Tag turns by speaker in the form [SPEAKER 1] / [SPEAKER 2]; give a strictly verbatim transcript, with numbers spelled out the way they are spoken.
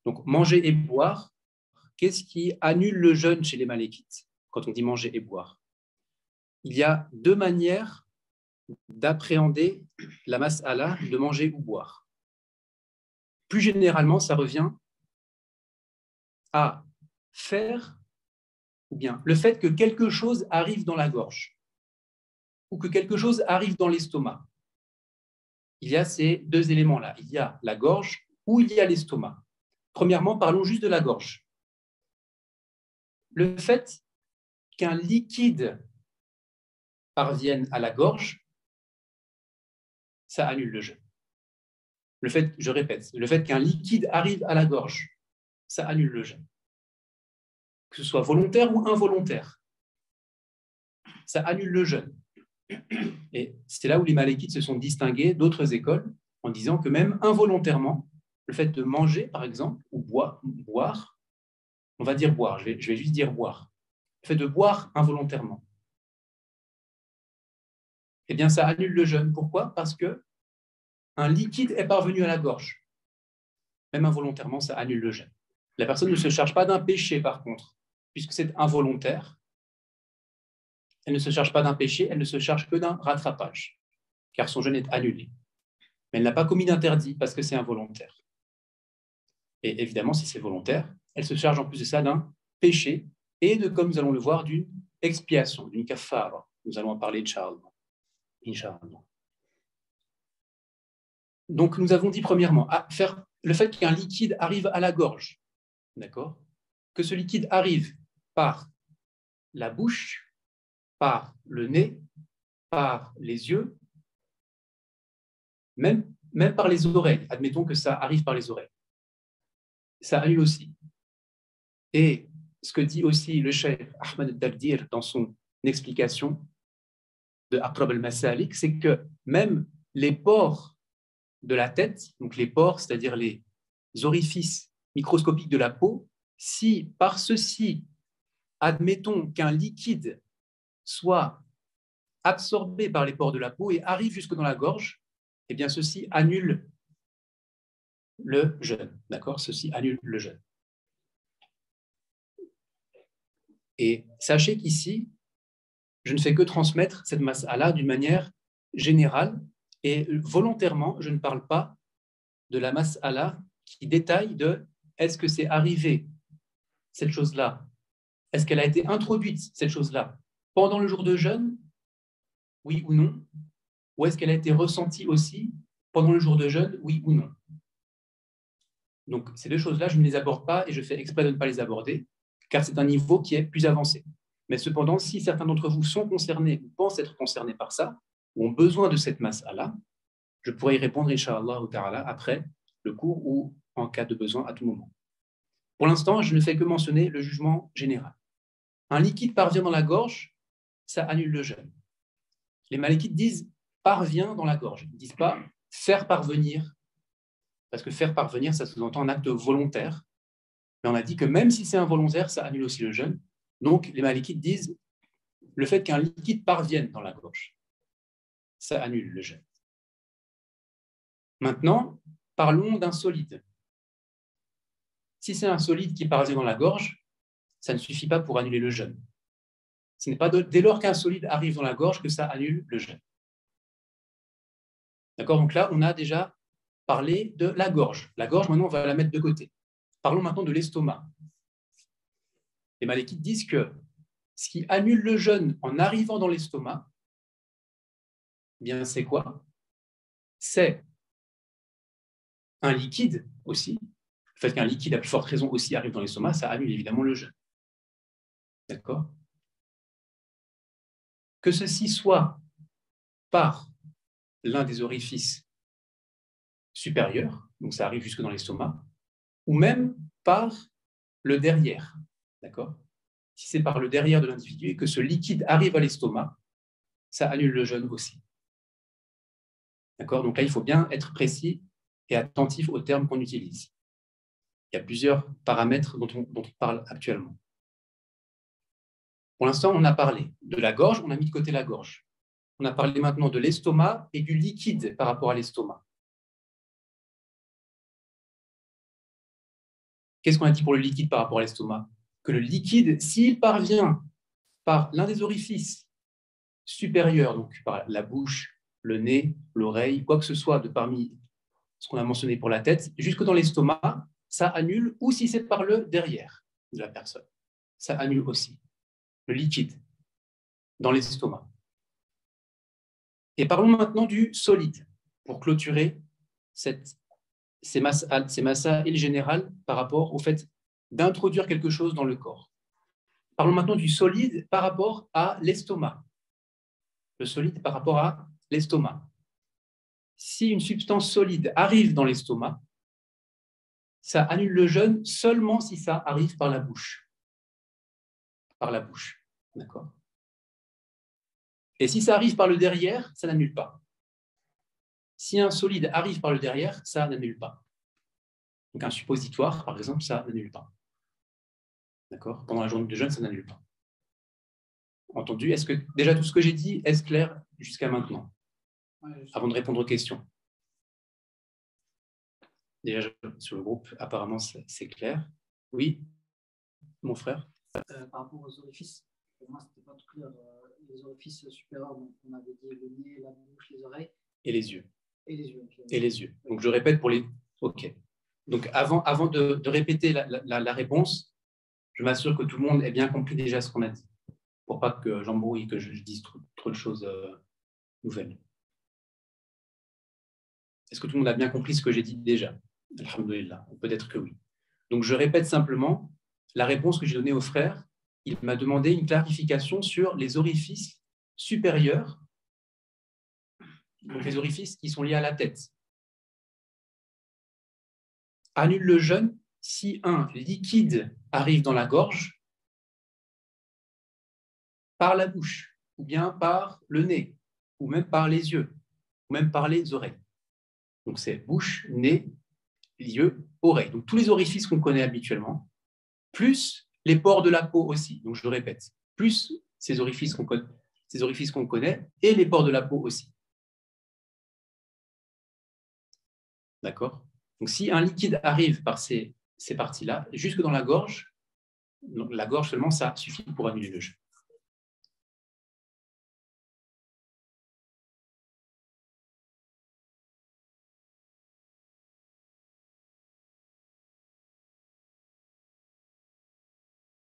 [SPEAKER 1] Donc, manger et boire, qu'est-ce qui annule le jeûne chez les malékites quand on dit manger et boire? Il y a deux manières d'appréhender la mas'ala de manger ou boire. Plus généralement, ça revient à faire, ou bien le fait que quelque chose arrive dans la gorge ou que quelque chose arrive dans l'estomac. Il y a ces deux éléments-là. Il y a la gorge ou il y a l'estomac. Premièrement, parlons juste de la gorge. Le fait qu'un liquide parvienne à la gorge, ça annule le jeûne. Le fait, je répète, le fait qu'un liquide arrive à la gorge, ça annule le jeûne. Que ce soit volontaire ou involontaire, ça annule le jeûne. Et c'est là où les malékites se sont distingués d'autres écoles en disant que même involontairement, le fait de manger, par exemple, ou boire, boire on va dire boire, je vais, je vais juste dire boire, le fait de boire involontairement, eh bien, ça annule le jeûne. Pourquoi? Parce que un liquide est parvenu à la gorge. Même involontairement, ça annule le jeûne. La personne ne se charge pas d'un péché, par contre, puisque c'est involontaire. Elle ne se charge pas d'un péché, elle ne se charge que d'un rattrapage, car son jeûne est annulé. Mais elle n'a pas commis d'interdit parce que c'est involontaire. Et évidemment, si c'est volontaire, elle se charge en plus de ça d'un péché et de, comme nous allons le voir, d'une expiation, d'une kafara. Nous allons en parler, Inch'Allah. Inch'Allah. Donc, nous avons dit premièrement, à faire le fait qu'un liquide arrive à la gorge, d'accord? Que ce liquide arrive par la bouche, par le nez, par les yeux, même, même par les oreilles. Admettons que ça arrive par les oreilles. Ça annule aussi. Et ce que dit aussi le cheikh Ahmed al-Dardir dans son explication de Aqrab al-Masalik, c'est que même les pores de la tête, donc les pores, c'est-à-dire les orifices microscopiques de la peau, si par ceci, admettons qu'un liquide soit absorbé par les pores de la peau et arrive jusque dans la gorge, eh bien ceci annule le jeûne. D'accord? Ceci annule le jeûne. Et sachez qu'ici, je ne fais que transmettre cette mas'ala d'une manière générale et volontairement, je ne parle pas de la mas'ala qui détaille de est-ce que c'est arrivé, cette chose-là, est-ce qu'elle a été introduite, cette chose-là, pendant le jour de jeûne, oui ou non, ou est-ce qu'elle a été ressentie aussi pendant le jour de jeûne, oui ou non. Donc, ces deux choses-là, je ne les aborde pas et je fais exprès de ne pas les aborder, car c'est un niveau qui est plus avancé. Mais cependant, si certains d'entre vous sont concernés ou pensent être concernés par ça, ou ont besoin de cette mas'ala, je pourrais y répondre, Inch'Allah ta'ala, après le cours ou en cas de besoin à tout moment. Pour l'instant, je ne fais que mentionner le jugement général. Un liquide parvient dans la gorge, ça annule le jeûne. Les malékites disent parvient dans la gorge. Ils ne disent pas faire parvenir, parce que faire parvenir, ça sous-entend un acte volontaire. Mais on a dit que même si c'est involontaire, ça annule aussi le jeûne. Donc, les malékites disent le fait qu'un liquide parvienne dans la gorge, ça annule le jeûne. Maintenant, parlons d'un solide. Si c'est un solide qui parvient dans la gorge, ça ne suffit pas pour annuler le jeûne. Ce n'est pas de, dès lors qu'un solide arrive dans la gorge que ça annule le jeûne. D'accord? Donc là, on a déjà parlé de la gorge. La gorge, maintenant, on va la mettre de côté. Parlons maintenant de l'estomac. Les malékites disent que ce qui annule le jeûne en arrivant dans l'estomac, eh bien, c'est quoi? C'est un liquide aussi. Le fait qu'un liquide, à plus forte raison, aussi arrive dans l'estomac, ça annule évidemment le jeûne. D'accord? Que ceci soit par l'un des orifices supérieurs, donc ça arrive jusque dans l'estomac, ou même par le derrière. D'accord? Si c'est par le derrière de l'individu et que ce liquide arrive à l'estomac, ça annule le jeûne aussi. D'accord? Donc là, il faut bien être précis et attentif aux termes qu'on utilise. Il y a plusieurs paramètres dont on, dont on parle actuellement. Pour l'instant, on a parlé de la gorge, on a mis de côté la gorge. On a parlé maintenant de l'estomac et du liquide par rapport à l'estomac. qu'est-ce qu'on a dit pour le liquide par rapport à l'estomac? Que le liquide, s'il parvient par l'un des orifices supérieurs, donc par la bouche, le nez, l'oreille, quoi que ce soit de parmi ce qu'on a mentionné pour la tête, jusque dans l'estomac, ça annule, ou si c'est par le derrière de la personne, ça annule aussi le liquide dans l'estomac. Et parlons maintenant du solide, pour clôturer cette, ces masas, ces masas et le général par rapport au fait d'introduire quelque chose dans le corps. Parlons maintenant du solide par rapport à l'estomac. Le solide par rapport à l'estomac. Si une substance solide arrive dans l'estomac, ça annule le jeûne seulement si ça arrive par la bouche. Par la bouche, d'accord? Et si ça arrive par le derrière, ça n'annule pas. Si un solide arrive par le derrière, ça n'annule pas. Donc un suppositoire, par exemple, ça n'annule pas. D'accord? Pendant la journée de jeûne, ça n'annule pas. Entendu? Est-ce que déjà tout ce que j'ai dit est clair jusqu'à maintenant? Ouais, avant de répondre aux questions. Déjà, sur le groupe, apparemment, c'est clair. Oui, mon frère.
[SPEAKER 2] Euh, par rapport aux orifices, pour moi, c'était pas tout clair. Euh, les orifices supérieurs, donc on avait dit le nez, la bouche, les oreilles.
[SPEAKER 1] Et les yeux.
[SPEAKER 2] Et les yeux. Okay.
[SPEAKER 1] Et les yeux. Donc, je répète pour les... OK. Donc, avant, avant de, de répéter la, la, la réponse, je m'assure que tout le monde ait bien compris déjà ce qu'on a dit, pour pas que j'embrouille, que je, je dise trop, trop de choses euh, nouvelles. Est-ce que tout le monde a bien compris ce que j'ai dit déjà? Alhamdoulilah, peut-être que oui. Donc, je répète simplement la réponse que j'ai donnée au frère. Il m'a demandé une clarification sur les orifices supérieurs, donc les orifices qui sont liés à la tête. Annule le jeûne si un liquide arrive dans la gorge par la bouche, ou bien par le nez, ou même par les yeux, ou même par les oreilles. Donc, c'est bouche, nez, yeux, oreilles. Donc, tous les orifices qu'on connaît habituellement, plus les pores de la peau aussi. Donc, je le répète, plus ces orifices qu'on connaît, ces orifices qu'on connaît et les pores de la peau aussi. D'accord? Donc, si un liquide arrive par ces, ces parties-là, jusque dans la gorge, donc la gorge seulement, ça suffit pour annuler le jeûne.